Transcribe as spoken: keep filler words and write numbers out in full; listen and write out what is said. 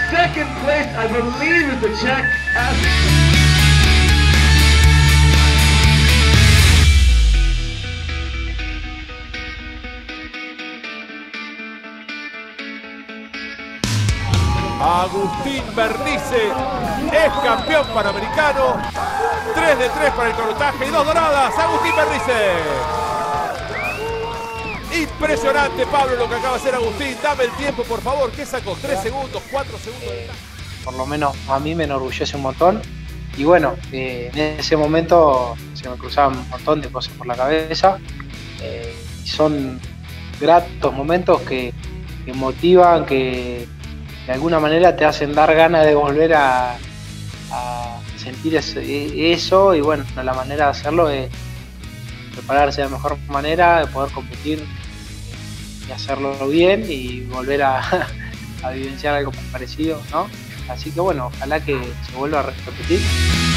second place, I believe, is the Czech athlete. Agustín Bernice es campeón panamericano. tres de tres para el canotaje y dos doradas. Agustín Bernice. Impresionante, Pablo, lo que acaba de hacer Agustín. Dame el tiempo, por favor. ¿Qué sacó? ¿tres segundos? ¿cuatro segundos? Por lo menos a mí me enorgullece un montón. Y bueno, eh, en ese momento se me cruzaban un montón de cosas por la cabeza. Eh, y son gratos momentos que, que motivan, que de alguna manera te hacen dar ganas de volver a, a sentir ese, eso. Y bueno, la manera de hacerlo es prepararse de la mejor manera, de poder competir y hacerlo bien y volver a, a vivenciar algo parecido, ¿no? Así que bueno, ojalá que se vuelva a repetir.